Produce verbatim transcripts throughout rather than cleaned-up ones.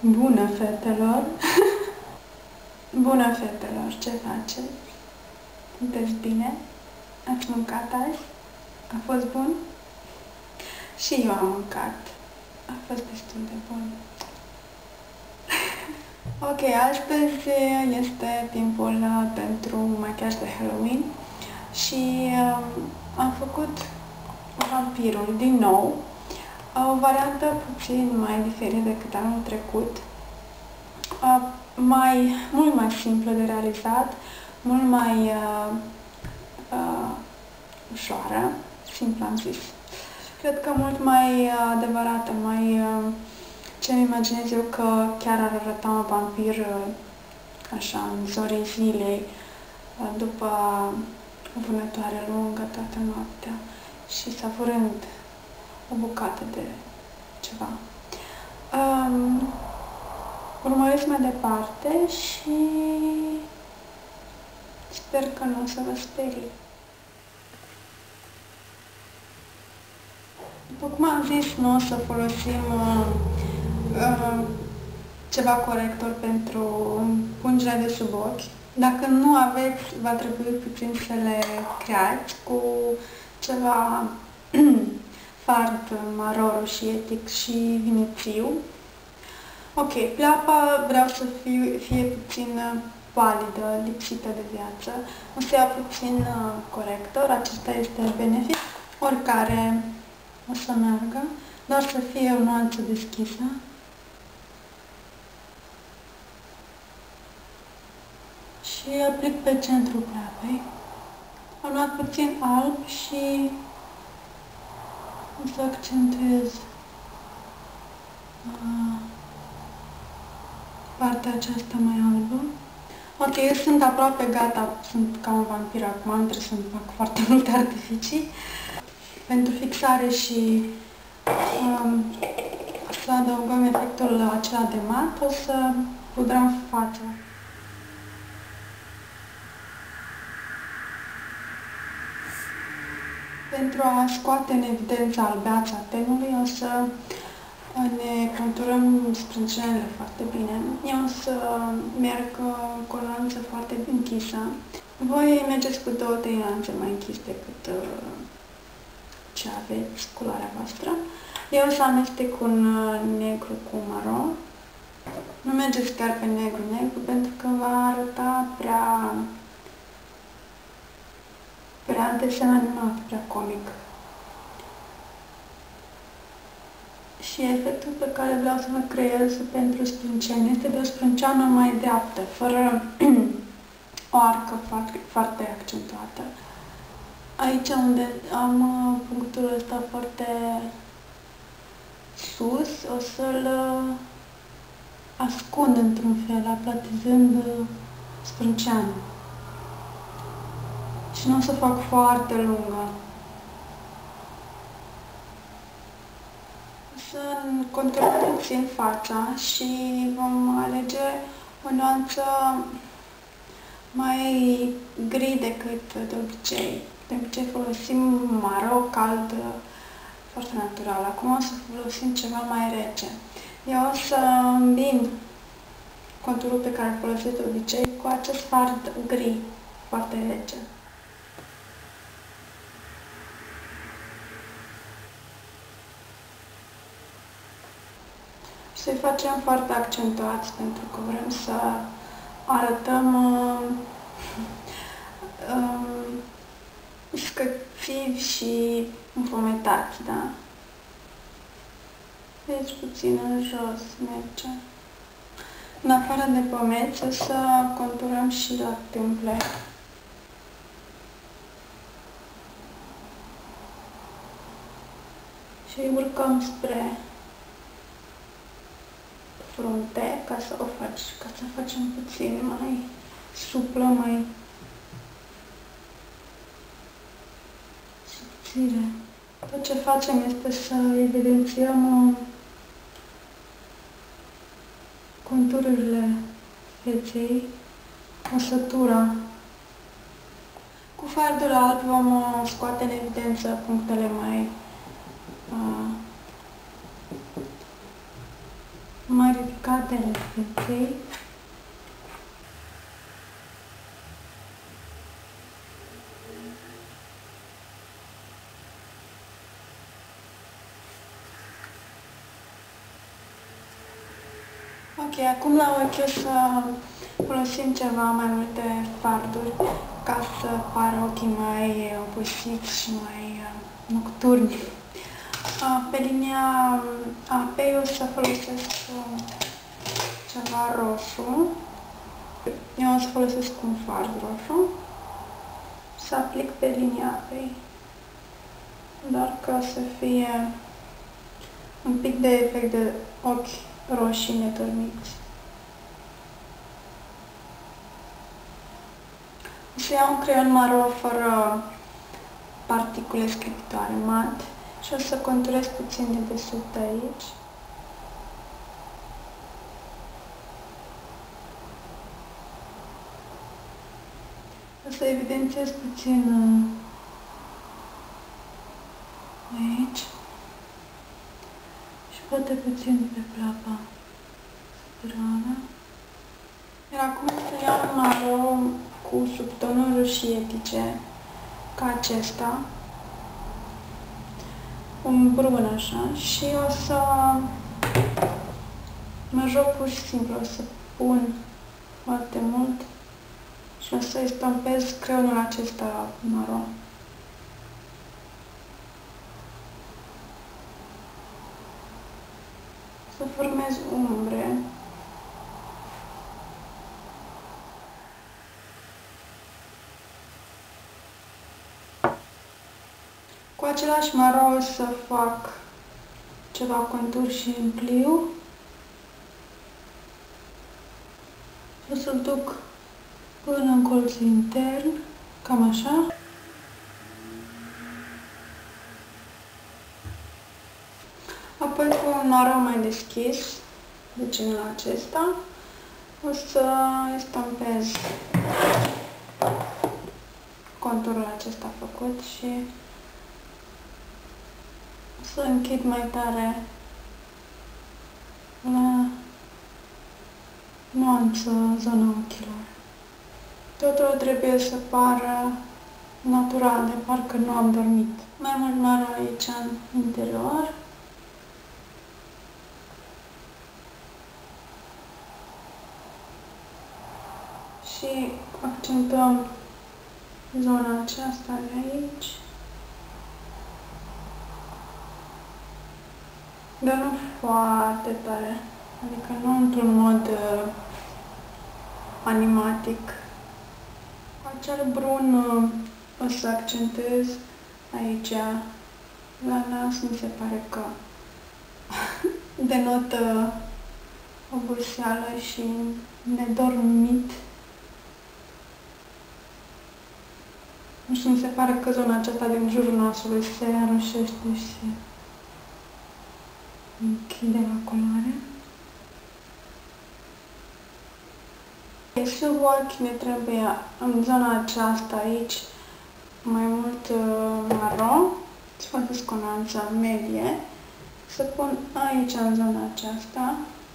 Bună, fetelor! Bună, fetelor! Ce faceți? Sunteți bine? Ați mâncat azi? A fost bun? Și eu am mâncat. A fost destul de bun. Ok, astăzi este timpul pentru machiaj de Halloween și uh, am făcut vampirul din nou, o variantă puțin mai diferită decât anul trecut, uh, mai, mult mai simplă de realizat, mult mai uh, uh, ușoară, simplu am zis. Cred că mult mai adevărată, mai uh, ce-mi imaginez eu că chiar ar arăta un vampir așa în zorii zilei, după o vânătoare lungă toată noaptea și savurând o bucată de ceva. Um, urmăresc mai departe și sper că nu o să vă sperii. După cum am zis, nu o să folosim uh, uh, ceva corector pentru pungerea de sub ochi. Dacă nu aveți, va trebui puțin să le creați cu ceva fard maro, roșietic și vinețiu. Ok, pleapa vreau să fie, fie puțin palidă, lipsită de viață. O să iau puțin corector, acesta este benefic. Oricare o să meargă, doar să fie o nuanță deschisă. Și aplic pe centrul pleapei. Am luat puțin alb și o să accentuez uh, partea aceasta mai albă. Ok, eu sunt aproape gata, sunt ca un vampir acum, nu trebuie să-mi fac foarte multe artificii. Pentru fixare și um, să adăugăm efectul acela de mat, o să pudrăm fața. Pentru a scoate în evidență albeața tenului, o să ne conturăm sprâncenele foarte bine. Eu o să merg cu o nuanță foarte închisă. Voi mergeți cu două, trei nuanțe mai închise decât uh, ce aveți, culoarea voastră. Eu o să amestec un negru cu maro. Nu mergeți chiar pe negru-negru, pentru că va arăta prea prea desen animat, prea comic. Și efectul pe care vreau să mă creez pentru sprâncene este de o sprânceană mai dreaptă, fără o arcă foarte, foarte accentuată. Aici unde am punctul ăsta foarte sus, o să-l ascund într-un fel, aplatizând sprânceana. Și nu o să fac foarte lungă. O să conturăm puțin fața și vom alege o nuanță mai gri decât de obicei. De obicei folosim maro, cald, foarte natural. Acum o să folosim ceva mai rece. Eu o să îmbin conturul pe care îl folosesc de obicei cu acest fard gri, foarte rece. Să-i facem foarte accentuați, pentru că vrem să arătăm uh, uh, scățivi și înfometați, da? Deci puțin în jos merge. În afară de pomeți, o să conturăm și la tâmple. Și urcăm spre frunte, ca să o faci, ca să facem puțin mai suplă, mai subțire. Tot ce facem este să evidențiem contururile feței, osătura. Cu fardul alb vom scoate în evidență punctele mai uh, mai ridicat spatele feței. Ok, acum la ochi o să folosim ceva mai multe farduri ca să pară ochii mai obosiți și mai nocturni. Pe linia apei o să folosesc ceva roșu. Eu o să folosesc un fard roșu. Să aplic pe linia apei. Doar ca să fie un pic de efect de ochi roșii nedormiți. O să iau un creion maro fără particule scripitoare, mat, și o să conturez puțin de desubt aici. O să evidențiez puțin aici și poate puțin pe plapa superioră. Iar acum să iau un maro cu subtonuri roșietice, ca acesta, un brun așa, și o să mă joc pur și simplu, o să pun foarte mult și o să estompez creionul acesta maro. Să formez umbre. Cu același maro o să fac ceva contur și împliu. O să-l duc până în colțul intern, cam așa. Apoi cu un maro mai deschis, de genul acesta, o să estompez conturul acesta făcut și o să închid mai tare la nuanță zona ochilor. Totul trebuie să pară natural, de parcă nu am dormit. Mai mult maro aici în interior. Și accentăm zona aceasta de aici. Dar nu foarte tare, adică nu într-un mod uh, animatic. Acel brun uh, o să accentez aici, la nas. Mi se pare că denotă oboseală și nedormit. Nu știu, mi se pare că zona aceasta din jurul nasului se înroșește și se închide la culoare. Sub ochi ne trebuie, în zona aceasta aici, mai mult uh, maro, să folosesc o nuanță medie, să pun aici, în zona aceasta.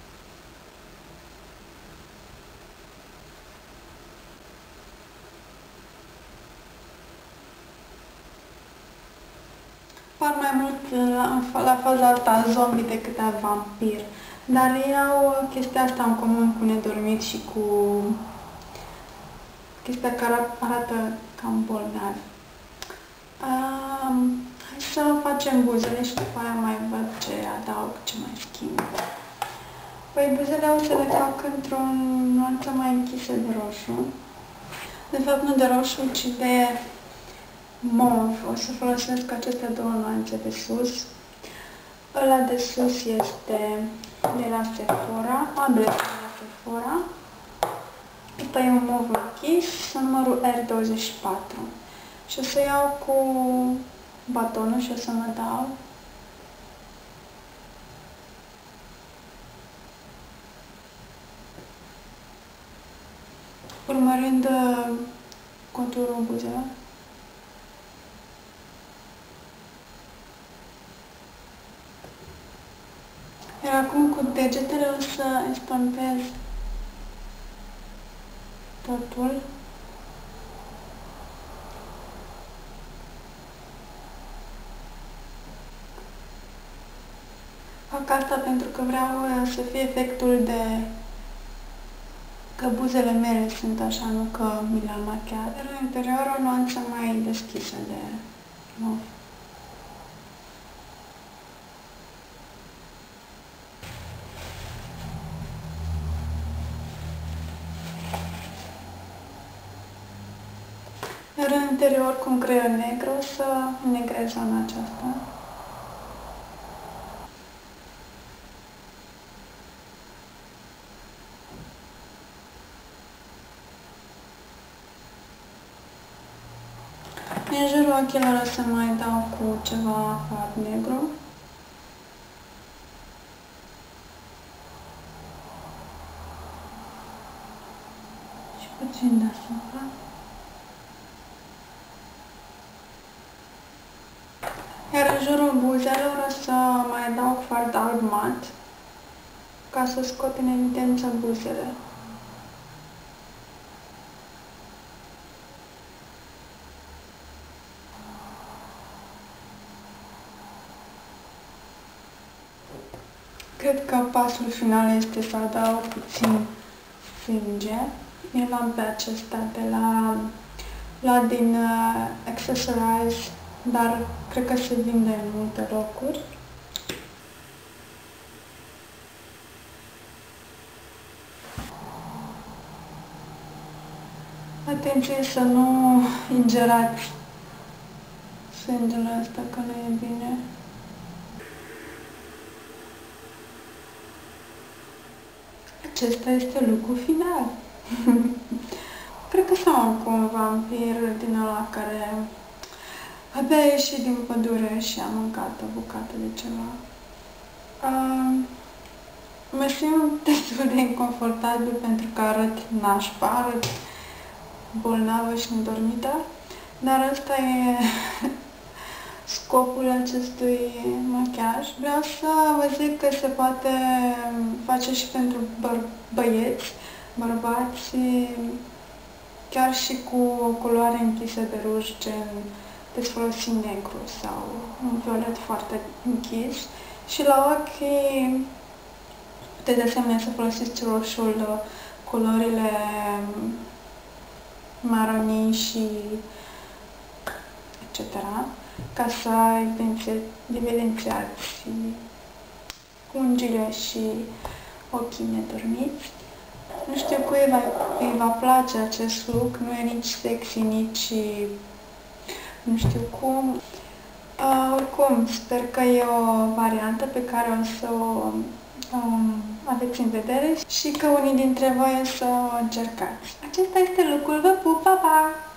Par mai mult la, la faza asta zombie decât a vampir, dar ei au chestia asta în comun cu nedormit și cu chestia care arată cam bolnavi. Um, hai să facem buzele și după aia mai văd ce adaug, ce mai schimb. Păi buzele o să le fac într-o nuanță mai închisă de roșu. De fapt nu de roșu, ci de mov. O să folosesc aceste două nuanțe de sus. Ăla de sus este de la Sephora, ambele de la Sephora. Ăsta e un mov închis, numărul R douăzeci și patru. Și o să iau cu batonul și o să mă dau. Urmărind conturul buzelor. Iar acum cu degetele o să estompez totul. Fac asta pentru că vreau să fie efectul de că buzele mele sunt așa, nu că mi le-am machiat. Iar în interior o nuanță mai deschisă de mov. Iar în interior, cu un creion negru, o să negrez zona aceasta. În jurul ochilor o să mai dau cu ceva fard negru. Și puțin deasupra. Iar în jurul buzelor o să mai dau cu fard alb mat, ca să scot în evidență buzele. Cred că pasul final este să adaug puțin sânge. Eu l-am pe acesta de la, la din uh, Accessorize, dar cred că se vinde în multe locuri. Atenție să nu ingerați sângele ăsta, că nu e bine. Acesta este lucrul final. Cred că sunt un vampir din ăla care abia a ieșit din pădure și a mâncat o bucată de ceva. Uh, mă simt destul de inconfortabil pentru că arăt nașpa, arăt bolnavă și nedormită, dar ăsta e scopul acestui machiaj. Vreau să vă zic că se poate face și pentru bă- băieți, bărbați, chiar și cu o culoare închisă de ruj, gen puteți folosi negru sau un violet foarte închis. Și la ochi puteți de asemenea să folosiți roșul, culorile maronii și et cetera ca să evidențiați unghiile și ochii nedormiți. Nu știu cui va, îi va place acest look, nu e nici sexy, nici nu știu cum. Uh, oricum, sper că e o variantă pe care o să o um, aveți în vedere și că unii dintre voi o să o încercați. Acesta este look-ul, vă pup, pa, pa!